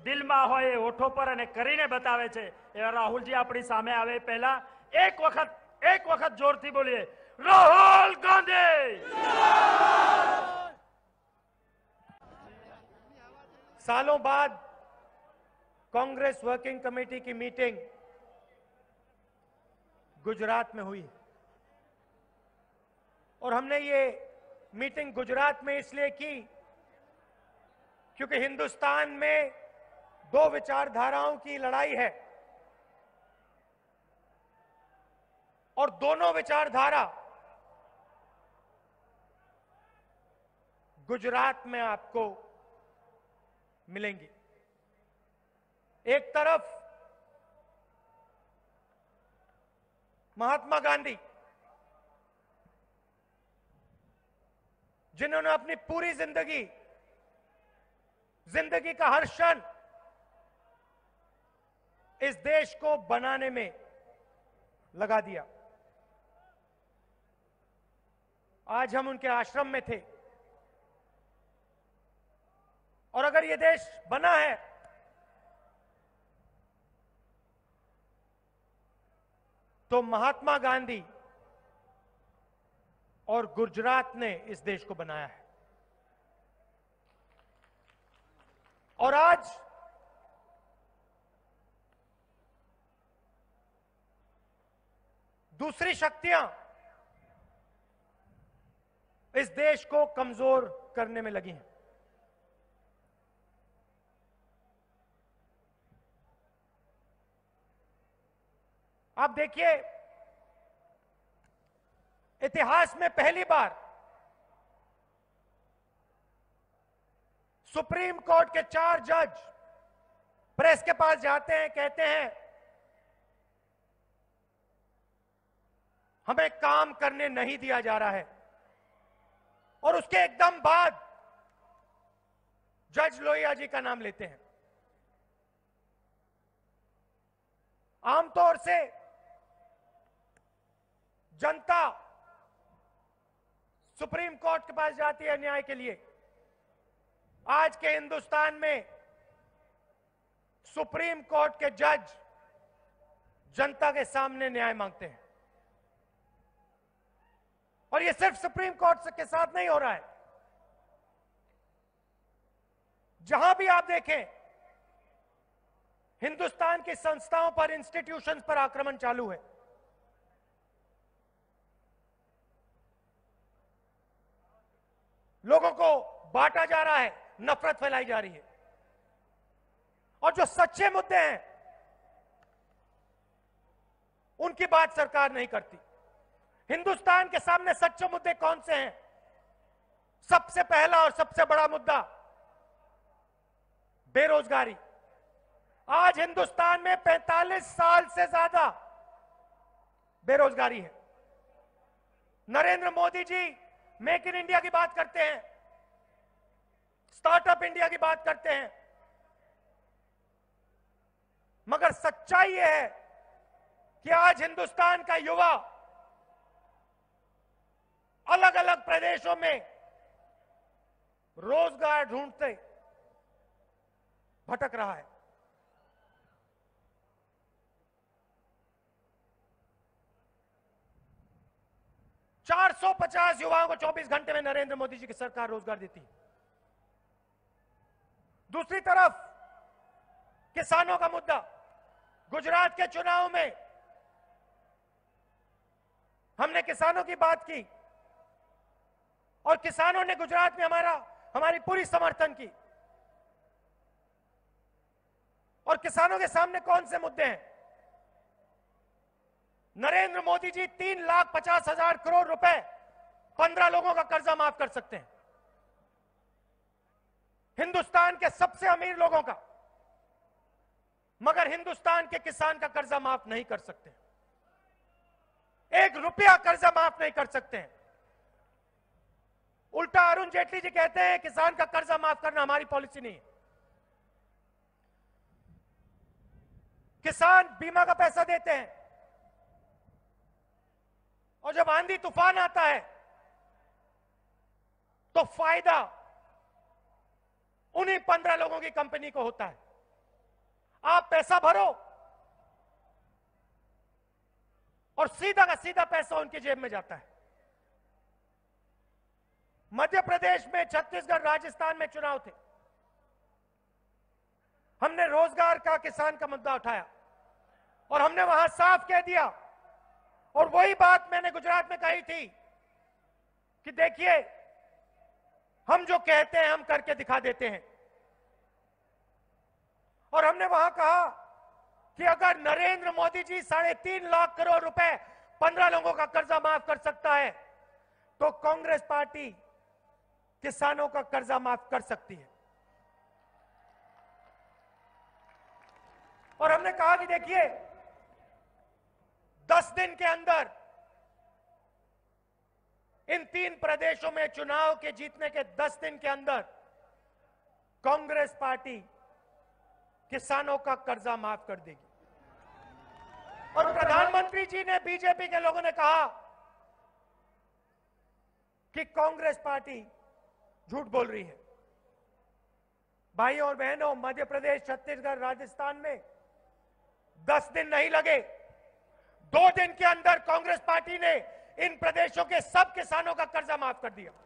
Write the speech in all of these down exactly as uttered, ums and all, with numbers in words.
દિલમાં હોય એ હોઠો પર અને કરીને બતાવે છે એવા રાહુલજી આપણી સામે આવે પહેલા એક વખત એક વખત જોરથી બોલીએ રાહુલ ગાંધી। सालों बाद कांग्रेस वर्किंग कमेटी की मीटिंग गुजरात में हुई और हमने ये मीटिंग गुजरात में इसलिए की क्योंकि हिंदुस्तान में दो विचारधाराओं की लड़ाई है और दोनों विचारधारा गुजरात में आपको मिलेंगी। एक तरफ महात्मा गांधी जिन्होंने अपनी पूरी जिंदगी जिंदगी का हर क्षण इस देश को बनाने में लगा दिया। आज हम उनके आश्रम में थे और अगर ये देश बना है तो महात्मा गांधी और गुजरात ने इस देश को बनाया है। और आज दूसरी शक्तियां इस देश को कमजोर करने में लगी हैं। आप देखिए, इतिहास में पहली बार सुप्रीम कोर्ट के चार जज प्रेस के पास जाते हैं, कहते हैं हमें काम करने नहीं दिया जा रहा है, और उसके एकदम बाद जज लोहिया जी का नाम लेते हैं। आमतौर से जनता सुप्रीम कोर्ट के पास जाती है न्याय के लिए। आज के हिंदुस्तान में सुप्रीम कोर्ट के जज जनता के सामने न्याय मांगते हैं, और यह सिर्फ सुप्रीम कोर्ट के साथ नहीं हो रहा है। जहां भी आप देखें हिंदुस्तान की संस्थाओं पर, इंस्टीट्यूशंस पर आक्रमण चालू है। लोगों को बांटा जा रहा है, नफरत फैलाई जा रही है, और जो सच्चे मुद्दे हैं उनकी बात सरकार नहीं करती। हिंदुस्तान के सामने सच्चे मुद्दे कौन से हैं? सबसे पहला और सबसे बड़ा मुद्दा बेरोजगारी। आज हिंदुस्तान में पैंतालीस साल से ज्यादा बेरोजगारी है। Narendra Modi ji make in India की बात करते हैं, स्टार्टअप इंडिया की बात करते हैं, मगर सच्चाई यह है कि आज हिंदुस्तान का युवा अलग अलग प्रदेशों में रोजगार ढूंढते भटक रहा है। चार सौ पचास युवाओं को चौबीस घंटे में नरेंद्र मोदी जी की सरकार रोजगार देती है। दूसरी तरफ किसानों का मुद्दा। गुजरात के चुनाव में हमने किसानों की बात की और किसानों ने गुजरात में हमारा हमारी पूरी समर्थन की। और किसानों के सामने कौन से मुद्दे हैं? नरेंद्र मोदी जी तीन लाख पचास हजार करोड़ रुपए पंद्रह लोगों का कर्जा माफ कर सकते हैं, हिंदुस्तान के सबसे अमीर लोगों का, मगर हिंदुस्तान के किसान का कर्जा माफ नहीं कर सकते। एक रुपया कर्जा माफ नहीं कर सकते हैं। उल्टा अरुण जेटली जी कहते हैं किसान का कर्जा माफ करना हमारी पॉलिसी नहीं है। किसान बीमा का पैसा देते हैं, और जब आंधी तूफान आता है तो फायदा उन्हीं पंद्रह लोगों की कंपनी को होता है। आप पैसा भरो और सीधा का सीधा पैसा उनकी जेब में जाता है। मध्य प्रदेश में, छत्तीसगढ़, राजस्थान में चुनाव थे। हमने रोजगार का, किसान का मुद्दा उठाया और हमने वहां साफ कह दिया, और वही बात मैंने गुजरात में कही थी कि देखिए, हम जो कहते हैं हम करके दिखा देते हैं। और हमने वहां कहा कि अगर नरेंद्र मोदी जी साढ़े तीन लाख करोड़ रुपए पंद्रह लोगों का कर्जा माफ कर सकता है, तो कांग्रेस पार्टी किसानों का कर्जा माफ कर सकती है। और हमने कहा कि देखिए, दस दिन के अंदर इन तीन प्रदेशों में चुनाव के जीतने के दस दिन के अंदर कांग्रेस पार्टी किसानों का कर्जा माफ कर देगी। और प्रधानमंत्री जी ने, बीजेपी के लोगों ने कहा कि कांग्रेस पार्टी झूठ बोल रही है। भाइयों और बहनों, मध्य प्रदेश, छत्तीसगढ़, राजस्थान में दस दिन नहीं लगे, दो दिन के अंदर कांग्रेस पार्टी ने इन प्रदेशों के सब किसानों का कर्जा माफ कर दिया।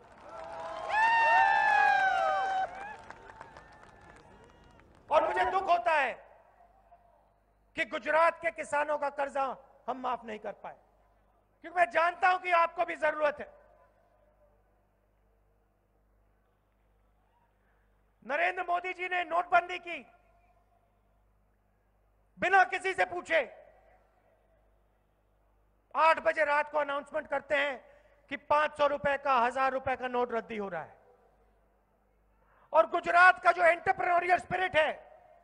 और मुझे दुख होता है कि गुजरात के किसानों का कर्जा हम माफ नहीं कर पाए, क्योंकि मैं जानता हूं कि आपको भी जरूरत है। नरेंद्र मोदी जी ने नोटबंदी की, बिना किसी से पूछे आठ बजे रात को अनाउंसमेंट करते हैं कि पांच सौ रुपए का, हजार रुपए का नोट रद्दी हो रहा है। और गुजरात का जो एंटरप्रेन्योरियल स्पिरिट है,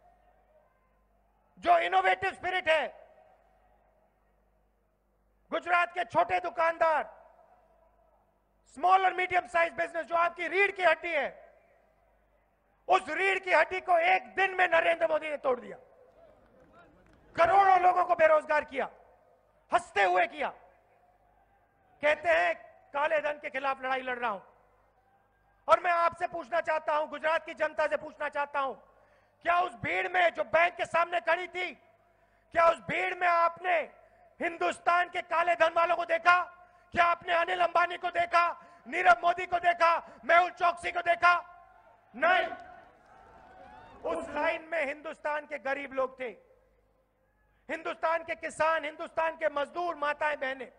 जो इनोवेटिव स्पिरिट है, गुजरात के छोटे दुकानदार, स्मॉल और मीडियम साइज बिजनेस, जो आपकी रीढ़ की हड्डी है, उस रीढ़ की हड्डी को एक दिन में नरेंद्र मोदी ने तोड़ दिया। करोड़ों लोगों को बेरोजगार किया, हंसते हुए किया। कहते हैं काले धन के खिलाफ लड़ाई लड़ रहा हूं। और मैं आपसे पूछना चाहता हूं, गुजरात की जनता से पूछना चाहता हूं, क्या उस भीड़ में जो बैंक के सामने खड़ी थी, क्या उस भीड़ में आपने हिंदुस्तान के काले धन वालों को देखा? क्या आपने अनिल अंबानी को देखा, नीरव मोदी को देखा, मेहुल चौकसी को देखा? नहीं। उस लाइन में हिंदुस्तान के गरीब लोग थे, हिंदुस्तान के किसान, हिंदुस्तान के मजदूर, माताएं, बहनें।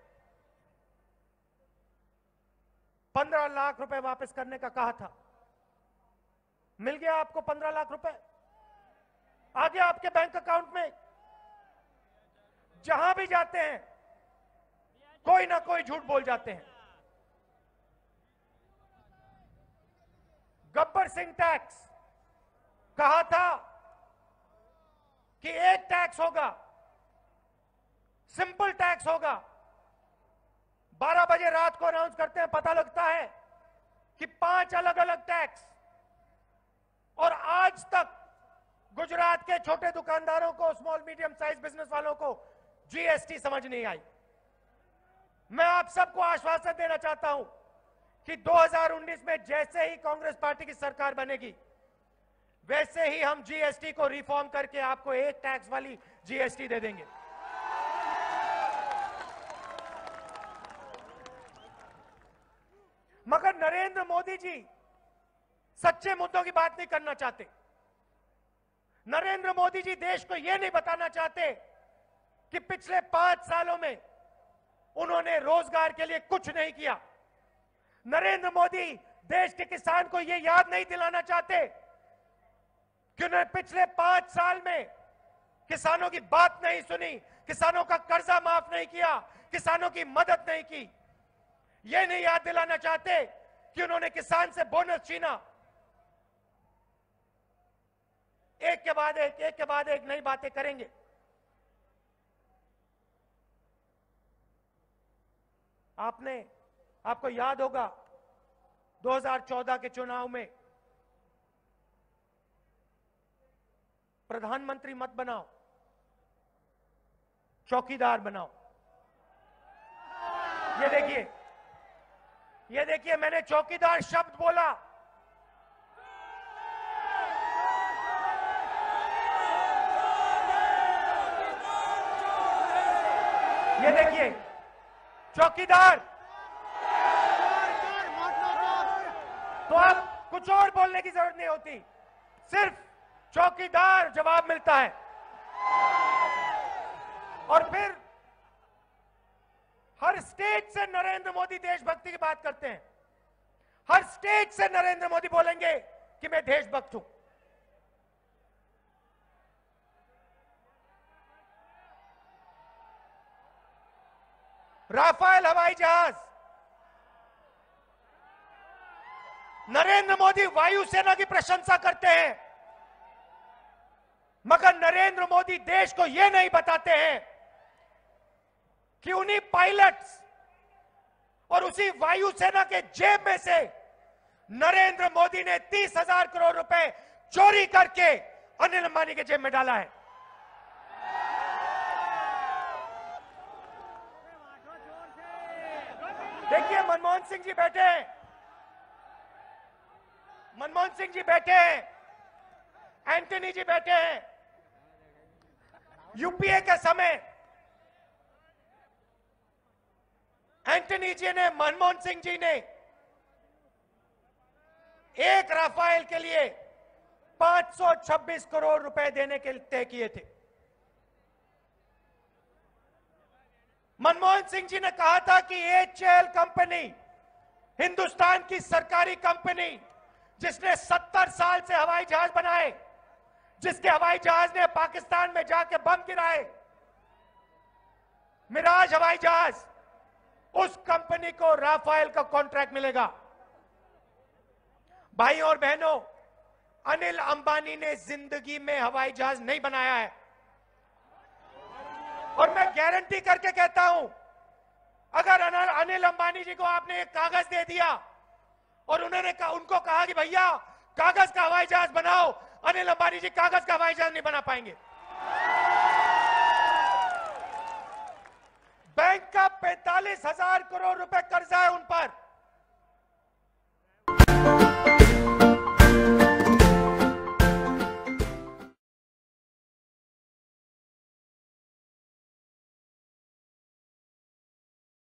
पंद्रह लाख रुपए वापस करने का कहा था, मिल गया आपको पंद्रह लाख रुपए? आ गया आपके बैंक अकाउंट में? जहां भी जाते हैं कोई ना कोई झूठ बोल जाते हैं। गब्बर सिंह टैक्स कहा था कि एक टैक्स होगा, सिंपल टैक्स होगा। बारह बजे रात को अनाउंस करते हैं, पता लगता है कि पांच अलग अलग टैक्स। और आज तक गुजरात के छोटे दुकानदारों को, स्मॉल मीडियम साइज बिजनेस वालों को जीएसटी समझ नहीं आई। मैं आप सबको आश्वासन देना चाहता हूं कि दो हज़ार उन्नीस में जैसे ही कांग्रेस पार्टी की सरकार बनेगी, वैसे ही हम जीएसटी को रिफॉर्म करके आपको एक टैक्स वाली जीएसटी दे देंगे। मगर नरेंद्र मोदी जी सच्चे मुद्दों की बात नहीं करना चाहते। नरेंद्र मोदी जी देश को यह नहीं बताना चाहते कि पिछले पांच सालों में उन्होंने रोजगार के लिए कुछ नहीं किया। नरेंद्र मोदी देश के किसान को यह याद नहीं दिलाना चाहते कि उन्होंने पिछले पांच साल में किसानों की बात नहीं सुनी, किसानों का कर्जा माफ नहीं किया, किसानों की मदद नहीं की। यह नहीं याद दिलाना चाहते कि उन्होंने किसान से बोनस छीना। एक के बाद एक, एक के बाद एक नई बातें करेंगे। आपने आपको याद होगा दो हज़ार चौदह के चुनाव में प्रधानमंत्री मत बनाओ, चौकीदार बनाओ। ये देखिए, ये देखिए, मैंने चौकीदार शब्द बोला। ये देखिए चौकीदार, तो अब कुछ और बोलने की जरूरत नहीं होती, सिर्फ चौकीदार जवाब मिलता है। और फिर हर स्टेज से नरेंद्र मोदी देशभक्ति की बात करते हैं, हर स्टेज से नरेंद्र मोदी बोलेंगे कि मैं देशभक्त हूं। राफेल हवाई जहाज, नरेंद्र मोदी वायुसेना की प्रशंसा करते हैं, मगर नरेंद्र मोदी देश को यह नहीं बताते हैं कि उन्हीं पायलट्स और उसी वायुसेना के जेब में से नरेंद्र मोदी ने तीस हजार करोड़ रुपए चोरी करके अनिल अंबानी के जेब में डाला है। देखिए मनमोहन सिंह जी बैठे हैं, मनमोहन सिंह जी बैठे हैं, एंटनी जी बैठे हैं। यूपीए के समय एंटनी जी ने, मनमोहन सिंह जी ने एक राफेल के लिए पांच सौ छब्बीस करोड़ रुपए देने के तय किए थे। मनमोहन सिंह जी ने कहा था कि एचएएल कंपनी, हिंदुस्तान की सरकारी कंपनी जिसने सत्तर साल से हवाई जहाज बनाए, जिसके हवाई जहाज ने पाकिस्तान में जाके बम गिराए, मिराज हवाई जहाज, उस कंपनी को राफेल का कॉन्ट्रैक्ट मिलेगा। भाइयों और बहनों, अनिल अंबानी ने जिंदगी में हवाई जहाज नहीं बनाया है, और मैं गारंटी करके कहता हूं, अगर अनिल अंबानी जी को आपने एक कागज दे दिया और उन्होंने कहा, उनको कहा कि भैया कागज का हवाई जहाज बनाओ, अनिल अंबानी जी कागज का हवाई जहाज नहीं बना पाएंगे। बैंक का पैंतालीस हजार करोड़ रुपए कर्जा है उन पर,